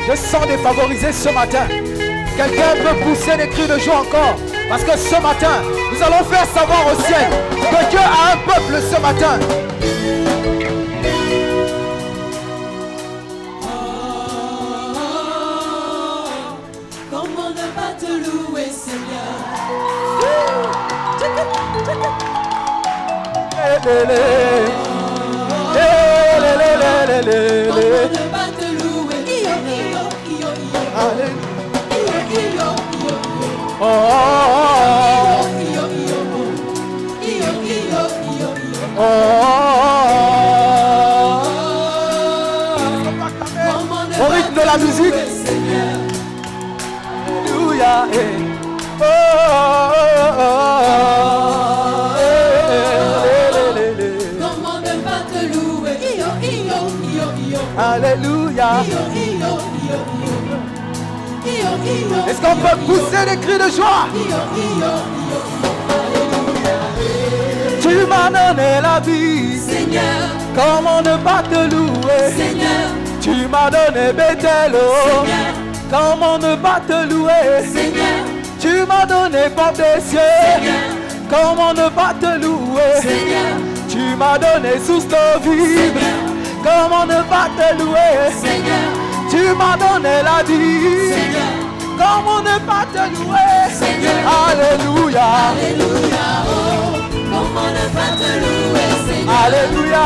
Je sens défavorisé ce matin. Quelqu'un peut pousser des cris de joie encore. Parce que ce matin, nous allons faire savoir au ciel que Dieu a un peuple ce matin. Comment ne pas te louer, Seigneur? Comment ne pas te louer? Au rythme de la musique. Alléluia. Comment ne pas te louer? Alléluia. Est-ce qu'on peut pousser des cris de joie? Tu m'as donné la vie, Seigneur. Comment ne pas te louer? Seigneur. Tu m'as donné Bethel, oh. Comment ne pas te louer? Seigneur. Tu m'as donné porte des cieux, Seigneur. Comment ne pas te louer? Seigneur. Tu m'as donné source de vie, comment ne pas te louer? Seigneur. Tu m'as donné la vie, Seigneur. Comment ne pas te louer? Seigneur. Alléluia. Alléluia. Oh. Comment ne pas te louer, Seigneur? Alléluia.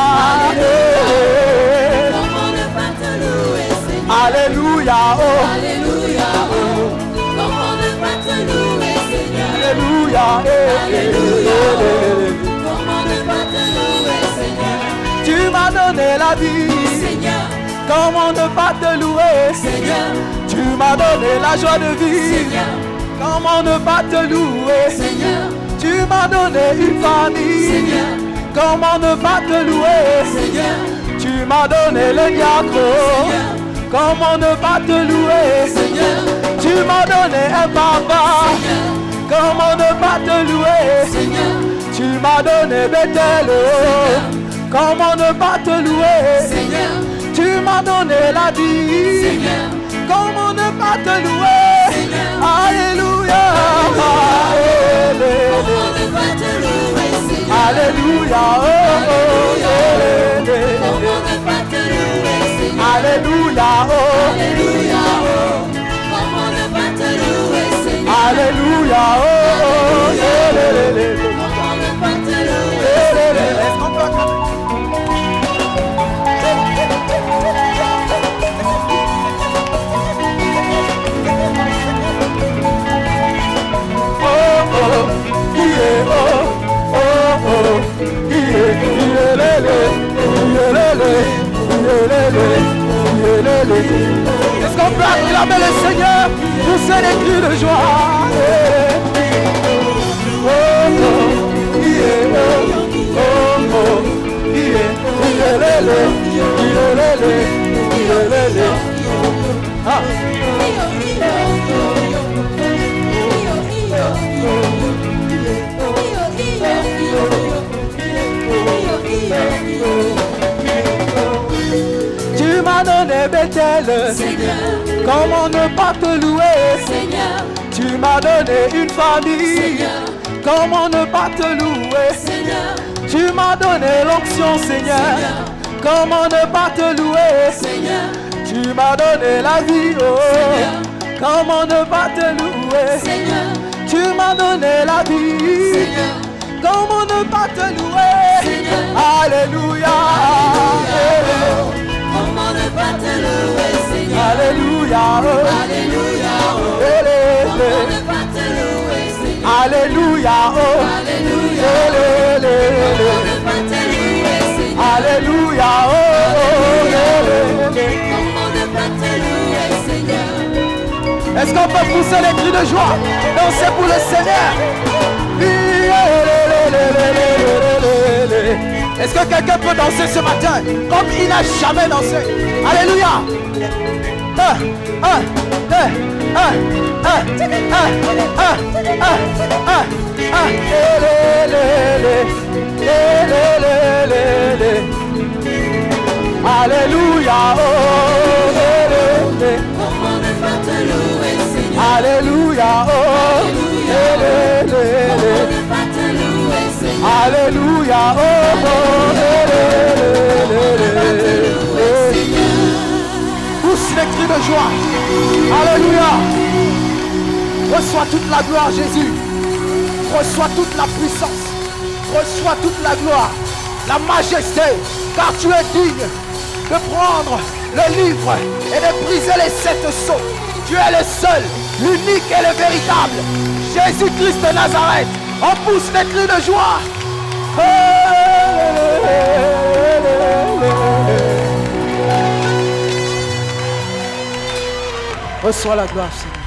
Comment ne pas te louer, Seigneur? Alléluia. Oh. Alléluia. Oh. Comment ne pas te louer, Seigneur? Alléluia. Alléluia. Oh. Comment ne pas te louer, Seigneur? Tu m'as donné la vie, Seigneur. Comment ne pas te louer? Seigneur. Tu m'as donné la joie de vivre, Seigneur. Comment ne pas te louer? Seigneur. Tu m'as donné une famille, Seigneur. Comment ne pas te louer? Seigneur. Tu m'as donné le diacre, Comment ne pas te louer? Seigneur. Tu m'as donné un papa, Seigneur. Comment ne pas te louer? Seigneur. Tu m'as donné Bethel, Comment ne pas te louer? Seigneur. Tu m'as donné la vie, Seigneur. Comment ne pas te louer? Seigneur. Alléluia. Comment ne pas te louer, Seigneur? Alléluia. Comment ne pas te louer, Seigneur? Alléluia. Alléluia. Comment ne pas te louer, Seigneur? Alléluia. Comment ne pas te louer, Est-ce qu'on peut acclamer? Est-ce qu'on peut acclamer le Seigneur pour ces cris de joie? Tu m'as donné Bethel, Seigneur. Comment ne pas te louer? Seigneur. Tu m'as donné une famille, Seigneur. Comment ne pas te louer? Seigneur. Tu m'as donné l'onction, Seigneur, Comment ne pas te louer? Seigneur. Tu m'as donné la vie, oh, Seigneur. Comment ne pas te louer? Seigneur. Tu m'as donné la vie, Seigneur. Comment ne pas te louer? Seigneur. Alléluia. Comment ne pas te louer, Seigneur? Alléluia. Alléluia. Comment ne pas te louer, Seigneur? Alléluia. Alléluia. Comment ne pas te louer, Seigneur? Alléluia. Comment ne pas te louer, Seigneur? Est-ce qu'on peut pousser les cris de joie? Danser pour le Seigneur. Est-ce que quelqu'un peut danser ce matin comme il n'a jamais dansé? Alléluia. Alléluia. Alléluia. Pousse les cris de joie. Alléluia. Reçois toute la gloire, Jésus. Reçois toute la puissance. Reçois toute la gloire, la majesté, car tu es digne de prendre le livre et de briser les 7 sceaux. Tu es le seul, l'unique et le véritable. Jésus-Christ de Nazareth. On pousse les cris de joie. Reçois la gloire, Seigneur.